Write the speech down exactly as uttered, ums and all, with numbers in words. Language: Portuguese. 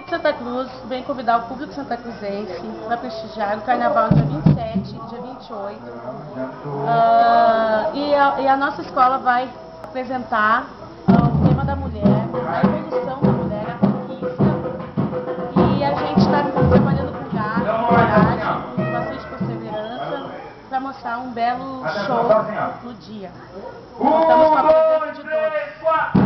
de Santa Cruz vem convidar o público santacruzense para prestigiar o Carnaval dia vinte e sete e dia vinte e oito. Uh, e, a, e a nossa escola vai apresentar uh, o tema da mulher, a evolução da mulher, a conquista. E a gente está trabalhando com garra, com coragem, com bastante perseverança, para mostrar um belo show no dia. Contamos com a presença de todos.